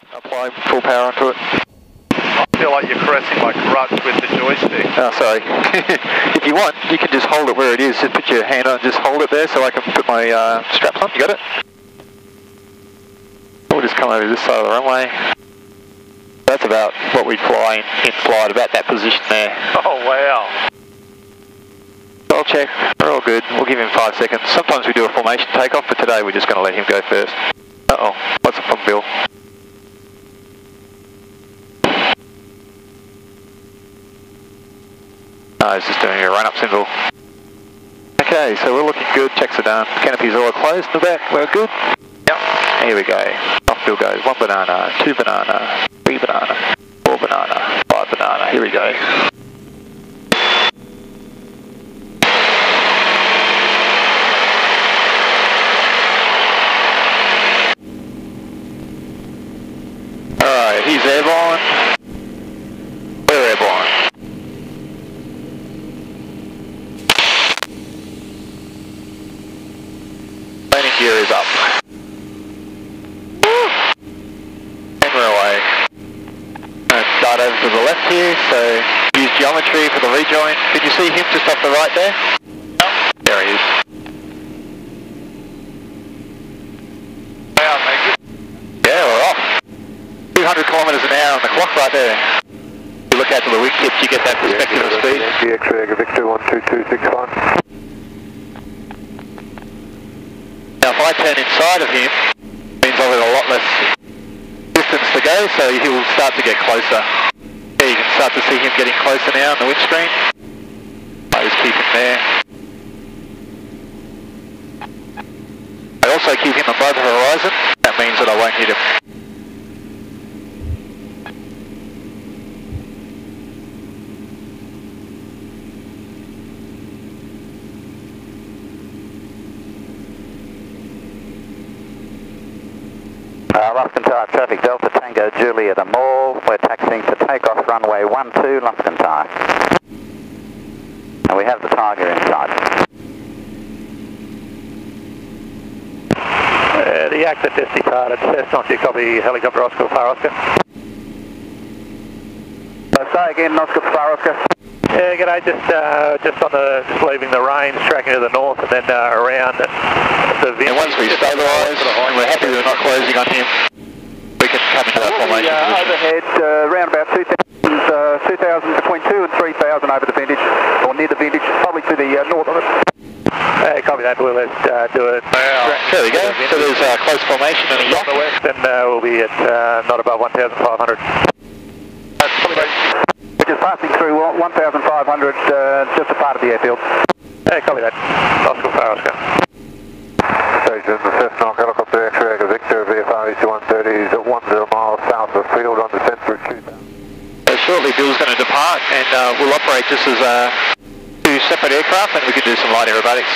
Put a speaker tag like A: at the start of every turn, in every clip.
A: Apply full power onto it.
B: I feel like you're caressing my crutch with the joystick.
A: Oh, sorry. If you want, you can just hold it where it is. Just put your hand on and just hold it there so I can put my straps on. You got it? We'll just come over to this side of the runway. That's about what we'd fly in flight, about that position there.
B: Oh, wow.
A: I'll check. We're all good. We'll give him 5 seconds. Sometimes we do a formation takeoff, but today we're just going to let him go first. Uh-oh. What's up from Bill? No, he's just doing a run-up symbol. Okay, so we're looking good. Checks are done. Canopies all closed in the back. We're good. Yep. Here we go. Off Bill goes. 1 banana, 2 banana, 3 banana, 4 banana, 5 banana. Here we go. Alright, he's airborne. We're airborne. Landing gear is up. And we're away. Start over to the left here, so use geometry for the rejoin. Can you see him just off the right there? Yep. There he is.
B: Wow, mate.
A: Yeah, we're off. 200 kilometres an hour on the clock right there. If you look out to the wingtips, you get that perspective of speed.
C: X-ray, Victor 12261.
A: Now if I turn inside of him, it means I've got a lot less distance to go, so he will start to get closer. Yeah, you can start to see him getting closer now on the windscreen. I just keep him there. I also keep him above the horizon. That means that I won't hit him.
D: Luskin Tower traffic, Delta Tango Juliet Mall. We're taxiing to takeoff runway 12, Luskin Tower. And we have the Tiger inside.
B: The active is departed. Cessnock, you copy helicopter Oscar Far Oscar.
D: Say again, Oscar Far Oscar.
B: Yeah, g'day, just leaving the range, tracking to the north and then around the
A: And once we stabilise and we're happy we're not closing on him, we can come into that formation position.
D: Overhead, around about 2,000 between 2 and 3,000 over the vintage, or near the vintage, probably to the north of it.
B: Copy that, well, let's do it.
A: There we go, so there's a close formation and a
B: on
A: yacht.
B: the west, and we'll be at not above 1,500.
D: Which is passing through 1,500, just a part of the airfield.
B: Copy that, Oscar Far Oscar.
C: Station, the Cessnock helicopter X-ray, Victor VFR EC130 is at 10 miles south of the field on descent through 2,000.
A: So shortly Bill's going to depart and we'll operate just as two separate aircraft and we can do some light aerobatics.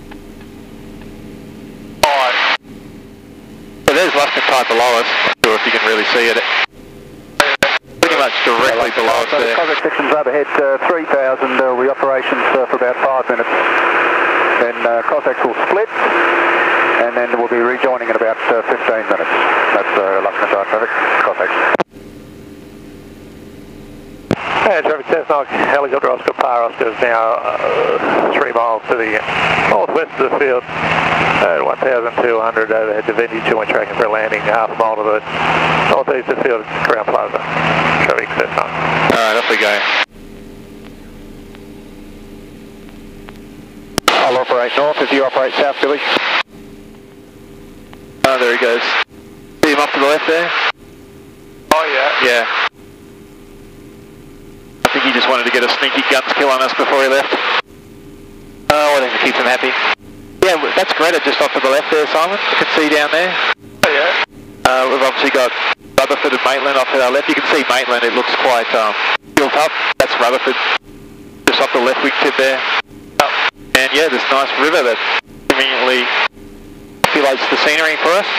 A: Alright. So there's Luskin Tower below us. Not sure if you can really see it. Pretty much directly below us there.
D: Cossack sections overhead 3,000, will be operations for about 5 minutes. Then Cossacks will split, and then we'll be rejoining in about 15 minutes. That's Luskin Tower traffic, Cossacks.
B: Traffic Cessnock, helicopter Oscar Far Oscar is now 3 miles to the northwest of the field. 1,200 overhead to Vintage, and we're tracking for a landing half a mile to the northeast of the field, Crown Plaza. Traffic Cessnock.
A: Alright, off we go.
D: I'll operate north if you operate south, Billy.
A: Oh, there he goes. See him off to the left there?
B: Oh yeah.
A: Yeah. I think he just wanted to get a sneaky guns kill on us before he left. Oh, whatever, keeps him happy. Yeah, that's Greta just off to the left there, Simon. You can see down there.
B: Oh yeah.
A: We've obviously got Rutherford and Maitland off to our left. You can see Maitland, it looks quite built up. That's Rutherford, just off the left wingtip there. And yeah, this nice river that conveniently populates the scenery for us.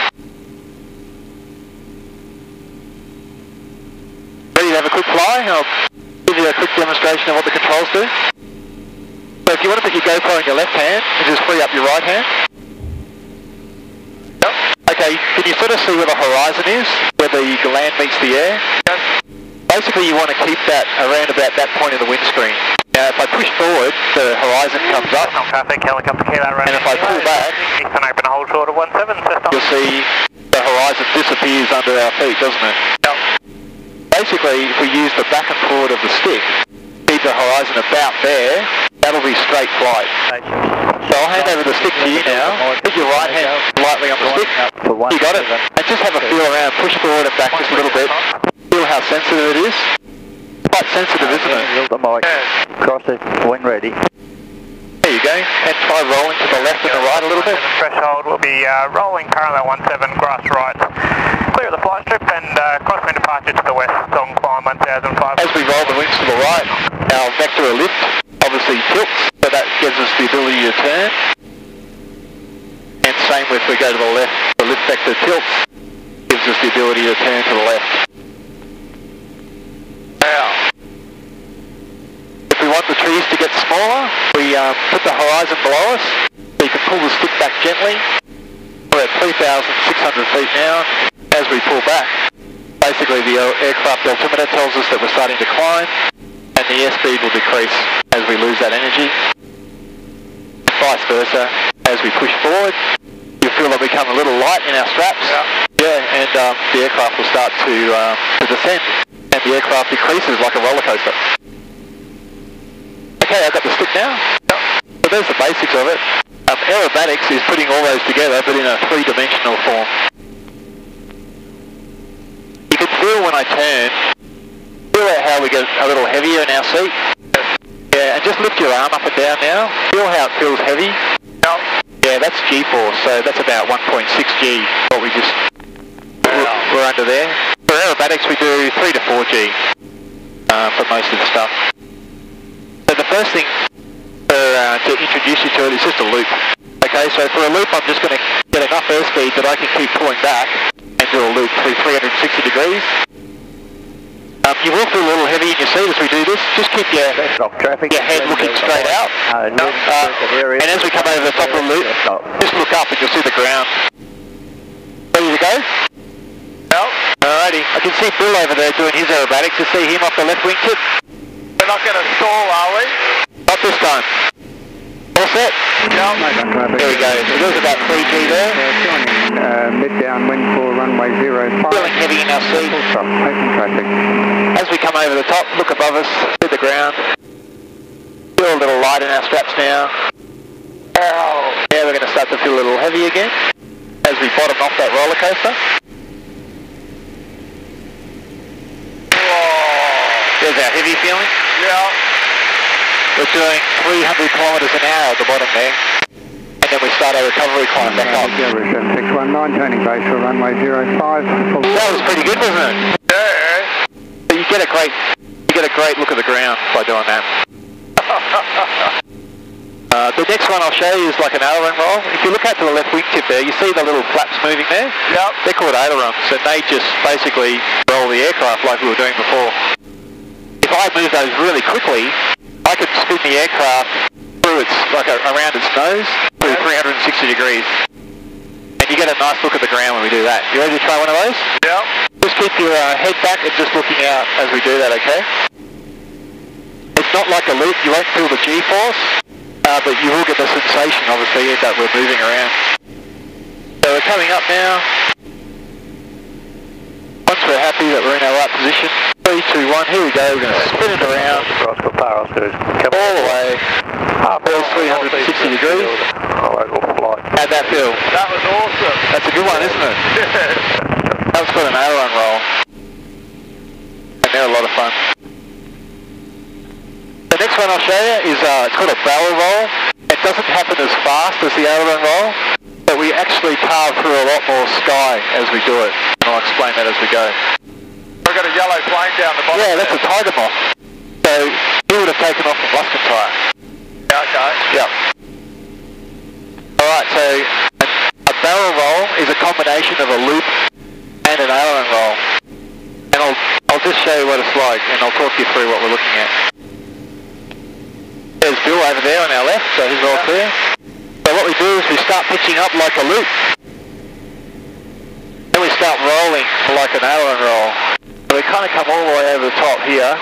A: Ready to have a quick fly? I'll give you a quick demonstration of what the controls do. So if you want to put your GoPro in your left hand and just free up your right hand. Yep. Okay. Okay, can you sort of see where the horizon is, where the land meets the air?
B: Yes.
A: Basically, you want to keep that around about that point in the windscreen. Now, if I push forward, the horizon comes up.
B: Traffic, helicopter Kilo running.
A: And if I pull back,
B: Eastern open hold short of 17, system.
A: you'll see the horizon disappears under our feet, doesn't it?
B: Yep.
A: Basically, if we use the back and forward of the stick, keep the horizon about there, that'll be straight flight. So I'll hand over the stick to you now. Put your right hand lightly on the stick. You got it. And just have a feel around. Push forward and back just a little bit. Feel how sensitive it is. Quite sensitive, isn't it?
D: The mic. Cross it when ready.
A: There you go. And try rolling to the left and the right a little bit.
B: Threshold will be rolling parallel 17, grass right. Clear of the flight strip and crosswind departure to the west on climb 1005.
A: As we roll the wings to the right, our vector of lift obviously tilts, so that gives us the ability to turn. And same if we go to the left, the lift vector tilts, gives us the ability to turn to the left. Now, if we want the trees to get smaller, we put the horizon below us, so you can pull the stick back gently. We're at 3,600 feet now. As we pull back, basically the aircraft altimeter tells us that we're starting to climb, and the airspeed will decrease as we lose that energy. Vice versa, as we push forward, you feel that we become a little light in our straps. Yeah, and the aircraft will start to descend, and the aircraft decreases like a roller coaster. Okay, I've got the stick now. So there's the basics of it. Aerobatics is putting all those together, but in a three-dimensional form. You can feel when I turn, feel how we get a little heavier in our seat. Yeah, and just lift your arm up and down now. Feel how it feels heavy. Yeah, that's G-force, so that's about 1.6 G, what we just, we're under there. For aerobatics we do 3 to 4 G for most of the stuff. So the first thing to introduce you to it is just a loop. Okay, so for a loop I'm just going to get enough airspeed that I can keep pulling back and do a loop through 360 degrees. You will feel a little heavy in your seat as we do this. Just keep your head looking straight out. And as we come over the top of the loop, just look up and you'll see the ground. Ready to go? No. Alrighty. I can see Bill over there doing his aerobatics. You see him off the left wingtip.
B: We're not going to stall, are we?
A: Not this time. All set?
B: Yep.
A: There we go. So there's about 3 G there.
D: Mid-down wind for runway 05.
A: Feeling heavy in our seat.
D: Open traffic.
A: As we come over the top, look above us, see the ground. Feel a little light in our straps now. Ow. Now we're going to start to feel a little heavy again as we bottom off that roller coaster. There's our heavy feeling.
B: Yeah.
A: We're doing 300 kilometres an hour at the bottom there. And then we start our recovery climb back up.
D: 7619, turning base for runway 05.
A: That was pretty good, wasn't it?
B: Yeah.
A: But you get a great look at the ground by doing that. The next one I'll show you is like an aileron roll. If you look out to the left wingtip there, you see the little flaps moving there?
B: Yep.
A: They're called ailerons, and they just basically roll the aircraft like we were doing before. If I move those really quickly, I could spin the aircraft through around its nose through 360 degrees. And you get a nice look at the ground when we do that. You ready to try one of those?
B: Yep.
A: Just keep your head back and just looking out as we do that, okay? It's not like a loop, you won't feel the G-force, but you will get the sensation, obviously, that we're moving around. So we're coming up now. Once we're happy that we're in our right position, 3, 2, 1, here we go, we're going to spin it around all the way, all 360 degrees. How'd that feel?
B: That was awesome.
A: That's a good one, isn't it? That was called an aileron roll. And they're a lot of fun. The next one I'll show you is it's called a barrel roll. It doesn't happen as fast as the aileron roll, but we actually carve through a lot more sky as we do it. And I'll explain that as we go.
B: We've got a yellow plane down the bottom.
A: Yeah, that's a Tiger Moth. So he would have taken off from Luscombe.
B: Okay.
A: Yep. Alright, so a barrel roll is a combination of a loop and an aileron roll. And I'll just show you what it's like, and I'll talk you through what we're looking at. There's Bill over there on our left, so he's all clear. So what we do is we start pitching up like a loop. start rolling like an Allen roll. So we kind of come all the way over the top here.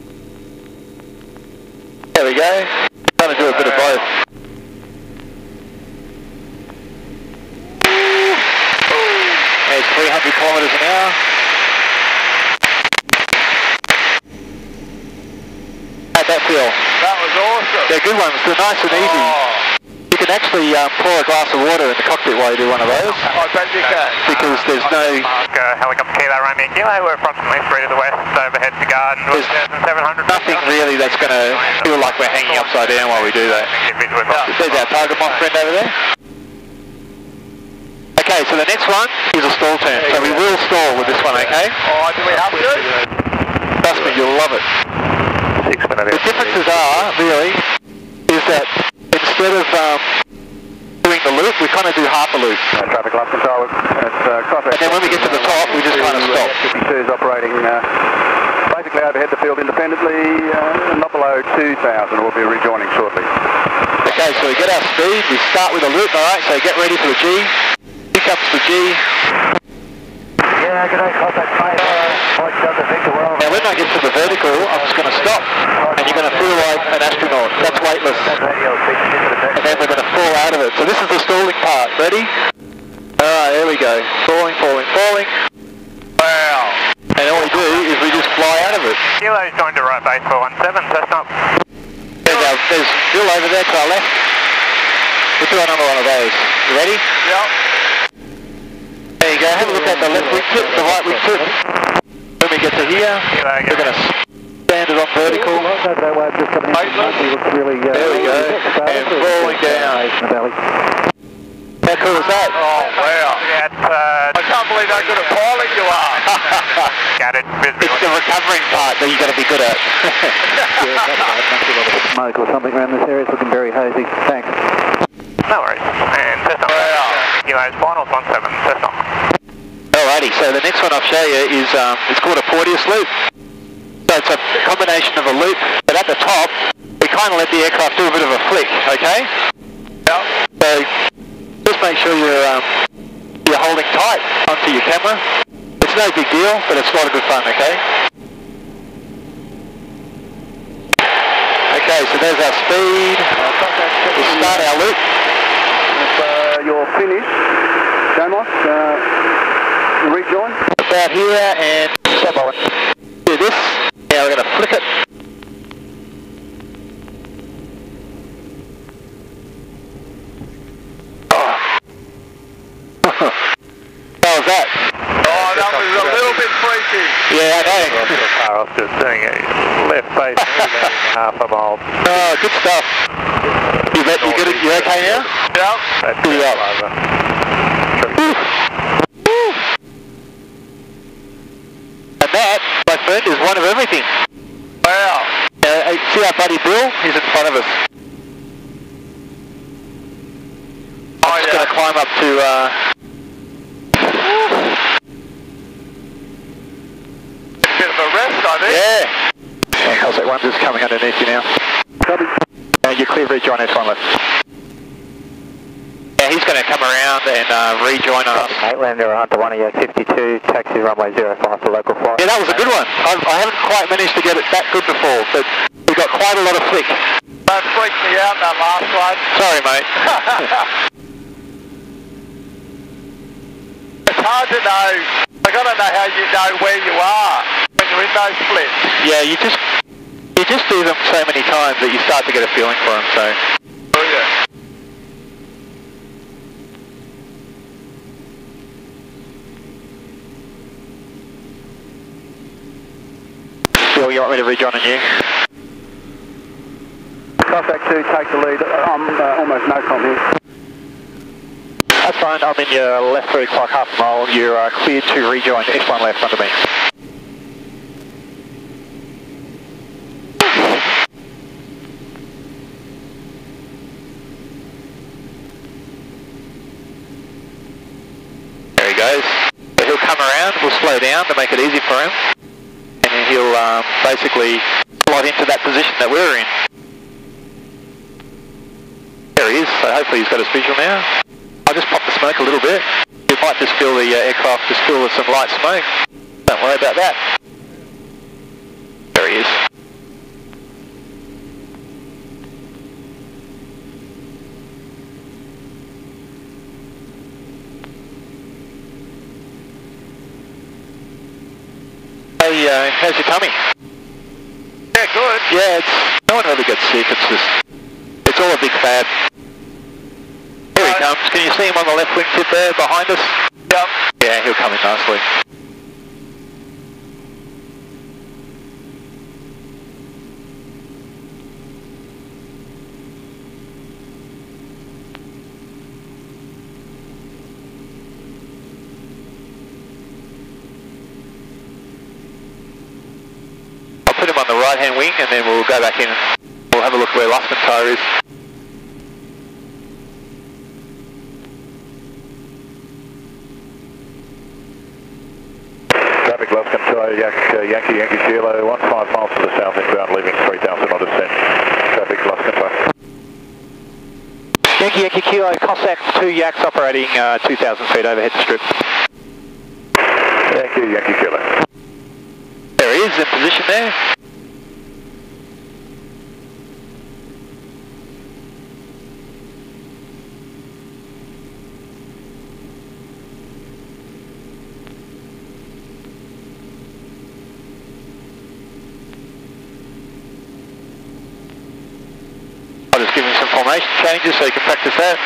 A: There we go. Trying to do a bit of both. There's 300 kilometres an hour. How'd that feel?
B: That was awesome.
A: They're good ones. They're nice and easy. You can actually pour a glass of water in the cockpit while you do one of those.
B: I bet you can.
A: Because there's no...
E: Helicopter Kilo Romeo Kilo, we're approximately 3 to the west, overhead to Garden, 1,700.
A: Nothing really that's going to feel like we're hanging upside down while we do that. There's our target, my friend over there. Okay, so the next one is a stall turn. So we will stall with this one, okay?
B: Oh, do we have to?
A: Trust me, you'll love it.
B: 6 minutes.
A: The differences are, really, is that instead of doing the loop, we kind of do half a loop.
D: Traffic light control at Cossack.
A: And then when we get to the top, we just kind of stop.
D: 52 is operating basically overhead the field independently, not below 2,000. We'll be rejoining shortly.
A: Okay, so we get our speed, we start with a loop, alright, so get ready for the G. Here comes the G.
B: Yeah, good day, Cossack, mate.
A: Now when I get to the vertical, I'm just going to stop, and you're going to feel like an astronaut. That's weightless. And then we're going to fall out of it. So this is the stalling part. Ready? Alright, there we go. Falling, falling, falling.
B: Wow.
A: And all we do is we just fly out of it.
E: Kilo's joined to right base 417, that's not...
A: There's Bill over there to our left. We'll do another one of those. You ready?
B: Yep.
A: There you go. Have a look at the left wing tip, the right wing tip. When we get to here, we're going to stand it on vertical. There we go. And falling down. How cool is that?
B: Oh, wow. I can't believe how good a pilot you are.
A: It's the recovering part that you've got to be good at.
F: Smoke or something around this area. It's looking very hazy. Thanks.
E: No worries. And Cessna. Kilo's finals 17, Cessna.
A: Alrighty, so the next one I'll show you is it's called a Porteous loop. So it's a combination of a loop, but at the top, we kind of let the aircraft do a bit of a flick, okay?
B: Yep.
A: So just make sure you're holding tight onto your camera. It's no big deal, but it's a lot of good fun, okay? Okay, so there's our speed. We'll start our loop.
D: If you're finished, Damos, rejoin.
A: About here and stop on. Do this. Now we're going to flick it. Oh. How was that?
B: Oh, that was a little bit freaky.
A: Yeah, I know.
B: I was just doing it. Left face, half a mile.
A: Oh, good stuff. You good? You okay now?
B: Yep. That's
A: Pretty up. And that, my friend, is one of everything.
B: Wow.
A: See our buddy Bill? He's in front of us. I'm just going to climb up to...
B: Bit of a rest, I think.
A: Yeah. How's that one just coming underneath you now? You're clear, rejoin S1 left. Yeah, he's going to come around and rejoin us.
F: Maitlander onto 1EO52, taxi runway 05 for local flight.
A: Yeah, that was a good one. I haven't quite managed to get it that good before, but we got quite a lot of flick.
B: That freaked me out, that last one.
A: Sorry, mate.
B: It's hard to know. I got to know how you know where you are when you're in those splits.
A: Yeah, you just do them so many times that you start to get a feeling for them, so...
B: Oh, yeah.
A: Bill, you want me to rejoin on you?
D: Cossack 2, take the lead. I'm almost no com here.
A: That's fine, I'm in your left 3 o'clock half a mile. You're cleared to rejoin S1 left under me. There he goes. So he'll come around, we'll slow down to make it easy for him. And then he'll basically slot into that position that we're in. There he is, so hopefully he's got his visual now. I'll just pop the smoke a little bit. You'll might just fill the aircraft just fill with some light smoke. Don't worry about that. There he is. Hey, how's your tummy?
E: Yeah, good.
A: Yeah, no one really gets sick. It's all a big fad. Here he comes. Can you see him on the left wing tip there behind us?
E: Yep.
A: Yeah, he'll come in nicely. I'll put him on the right hand wing and then we'll go back in. We'll have a look where Luscombe is.
D: Traffic Luscombe, Yankee Kilo, 15 miles to the south inbound, leaving 3000 on descent. Traffic Luscombe.
F: Yankee Kilo, Cossack 2 Yaks operating 2,000 feet overhead to strip.
D: Yankee Kilo.
A: There he is in position there. I'll just give him some formation changes so he can practice that.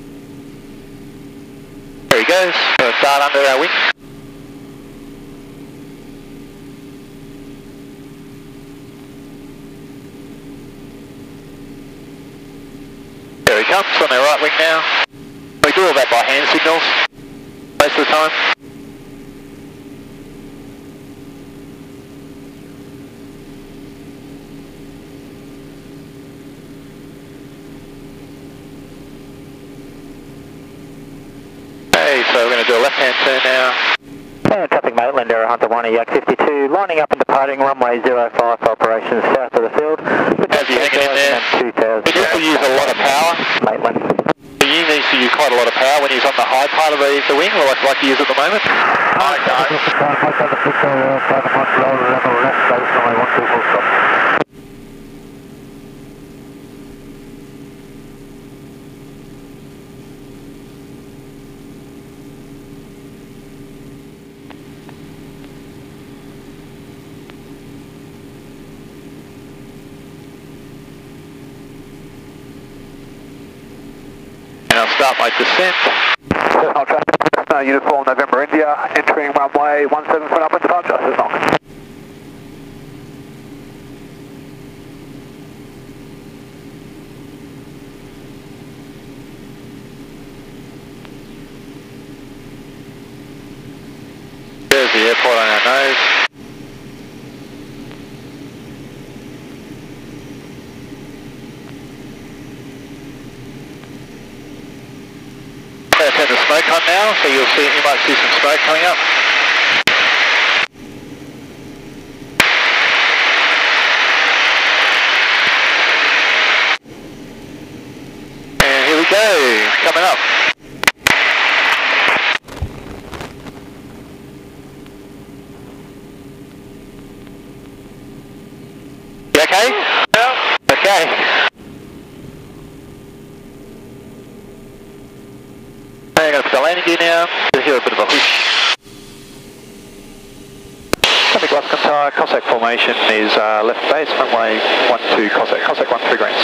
A: There he goes. Going to start under our wing. There he comes on our right wing now. We do all that by hand signals most of the time. Okay, so we're going to do a left-hand turn now.
F: Traffic Maitland, Aero Hunter 1, Yak 52, lining up and departing runway 05 for operations south of the field.
A: How's he hanging in there?
F: 2000.
A: He needs to use a lot of power.
F: Maitland.
A: He needs to use quite a lot of power when he's on the high part of the wing, like he is at the moment. And I'll start my descent.
D: Cessnock traffic, uniform November India, entering runway 17 for upward departure, Cessnock.
A: There's the airport on our nose. I'm going to turn the smoke on now, so you might see some smoke coming up. And here we go, coming up. You okay? Yeah. Okay. I'm going to put the landing gear now. You'll hear a bit of a whoosh. Traffic Luscombe, Cossack formation is left base, runway 12 Cossack, Cossack 13 greens.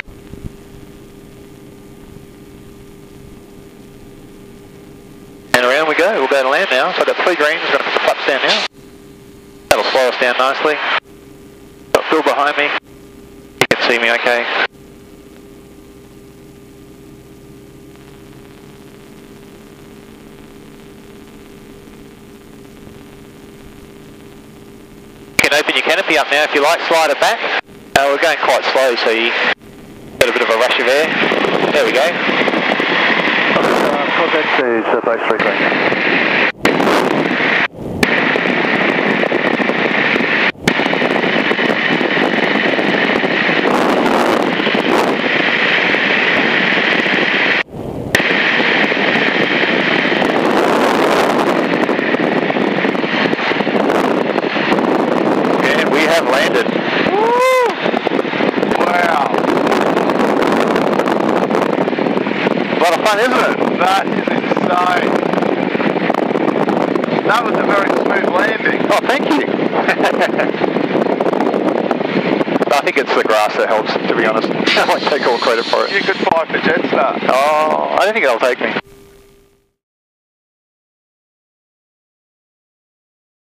A: And around we go, we'll go to land now. So I've got 3 greens, I'm going to put the flaps down now. That'll slow us down nicely. Got Phil behind me. You can see me okay. You can open your canopy up now if you like, slide it back. We're going quite slow, so you get a bit of a rush of air. There we go.
D: Contact is base 3 green.
A: have landed.
G: Woo! Wow.
A: A lot of fun, isn't it?
G: That is insane. That was a very smooth landing.
A: Oh, thank you. I think it's the grass that helps, to be honest. I won't take all credit for it.
G: You could fly for Jetstar.
A: Oh, I don't think it'll take me.